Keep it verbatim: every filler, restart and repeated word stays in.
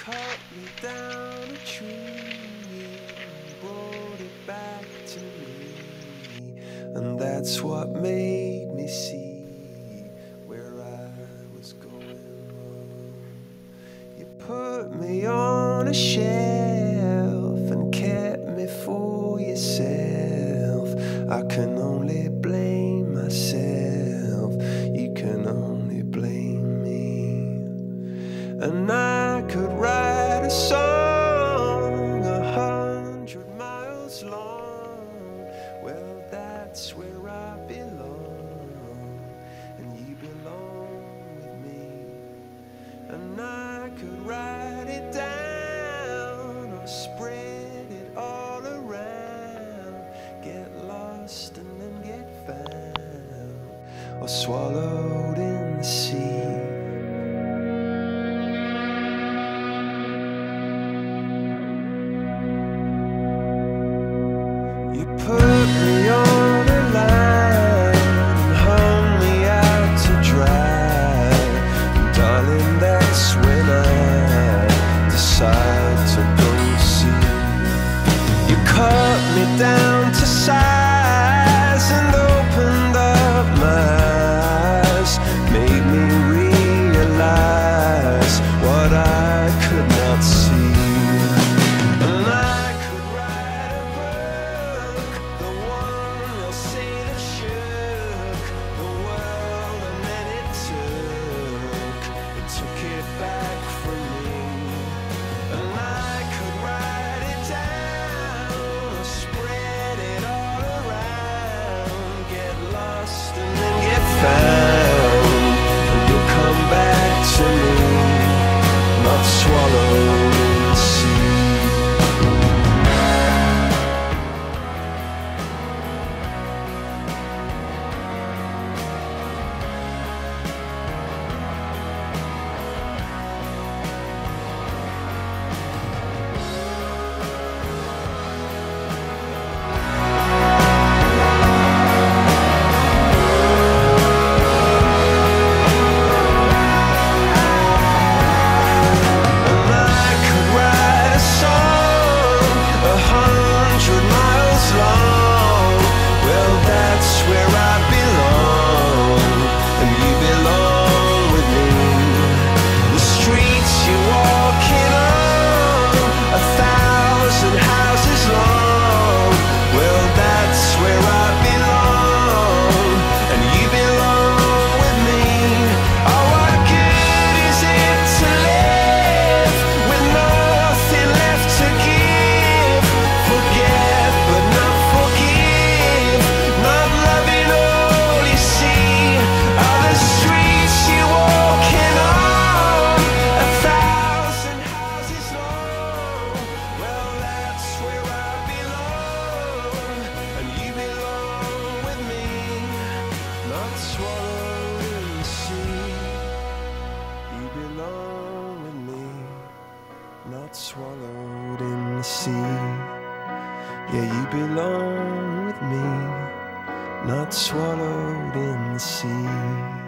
cut me down a tree and brought it back to me, and that's what made me see where I was going wrong. You put me on a shelf and kept me for yourself. I can only blame myself, you can only blame me. And I could write a song a hundred miles long. Well, that's where I belong, and you belong with me. And I could write it down or spread it all around, get lost and then get found, or swallowed in the sea. You put me on a line and hung me out to dry, and darling, that's when I decide to go see. You cut me down to size and opened up my eyes, made me realize what I could not see. And you'll come back to me, not swallowed in the sea. Swallowed in the sea, you belong with me, not swallowed in the sea. Yeah, you belong with me, not swallowed in the sea.